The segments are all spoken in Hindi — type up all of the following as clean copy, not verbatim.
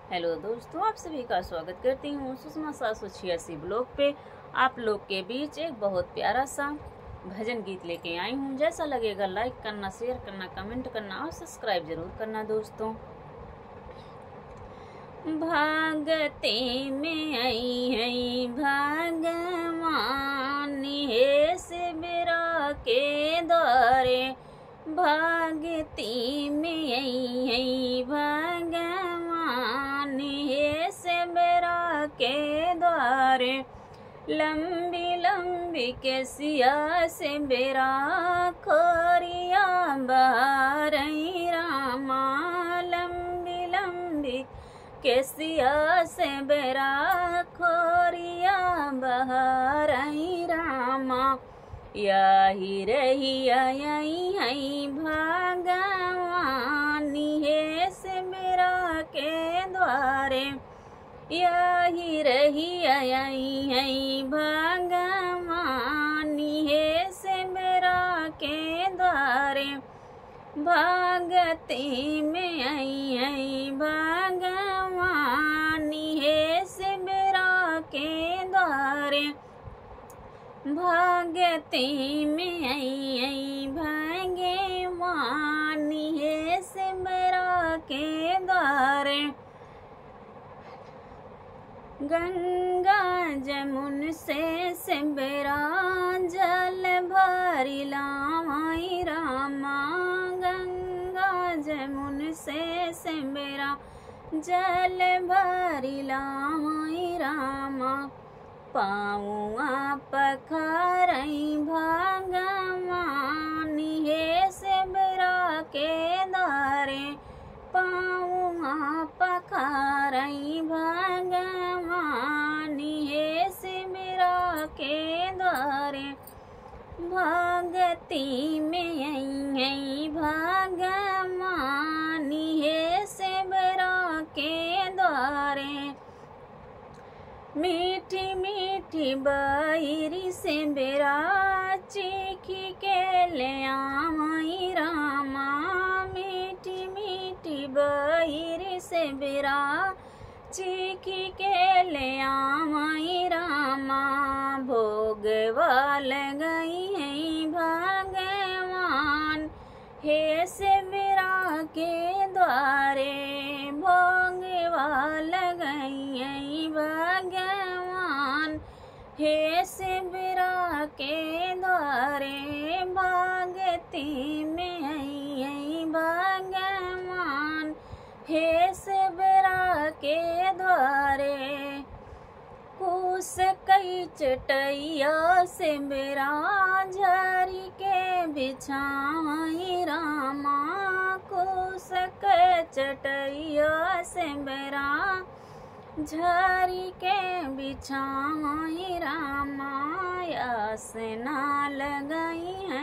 हेलो दोस्तों, आप सभी का स्वागत करती हूँ सुषमा 786 ब्लॉग पे। आप लोग के बीच एक बहुत प्यारा सा भजन गीत लेके आई हूँ। जैसा लगेगा लाइक करना, शेयर करना, कमेंट करना और सब्सक्राइब जरूर करना दोस्तों। भागते में आई है भगवान हे शिवरा के द्वारे, भागती में आई है भगवान हे शिवरा के द्वारे। लंबी लंबी के सिया से बेरा खोरिया बहा रही रामा, लंबी लंबी के सिया से बेरा खोरिया बहा रही रामा। यही रही यही है भगवान हे शिवरा के द्वारे, यही रही यही है भगवान हे शिवरा के द्वारे। भागती में आई है भगवान हे शिवरा के द्वारे, भागती में आई है भगवान हे शिवरा के द्वारे। गंगा जमुन से शिवरा जल भरी लावाई रामा, गंगा जमुन से शिवरा जल भरी लावाई रामा। पाऊआ पखारई भगवान हे शिवरा के द्वारे, पाऊआ पखारई भगवान हे शिवरा के द्वारे। भागती में आई है भगवान हे शिवरा के द्वारे। मीठी मीठी बहिरी से बेरा चीखी के ले आई रामा, मीठी मीठी बहिरी से बेरा चीखी के ले आई रामा। भोगवा लगई है भगवान हे शिवरा के द्वारे, भोगवा लगई है भगवान हे शिवरा के द्वारे। भागती में आई है भगवान हे शिवरा के द्वारे। कुश कई चटैया शिवरा झरी के बिछाई रामा, कुश के चटैया शिवरा झरी के बिछाई रामा। आसना लगई है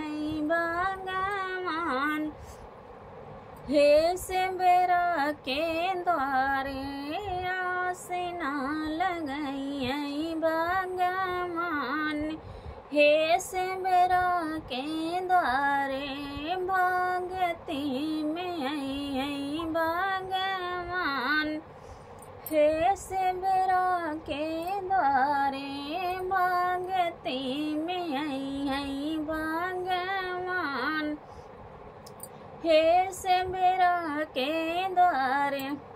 भगवान हे शिवरा के द्वारे, आसना लगई है भगवान हे शिवरा के द्वारे। भागती में आई है भगवान हे शिवरा के द्वारे, भागती में आई है भगवान हे शिवरा के द्वारे।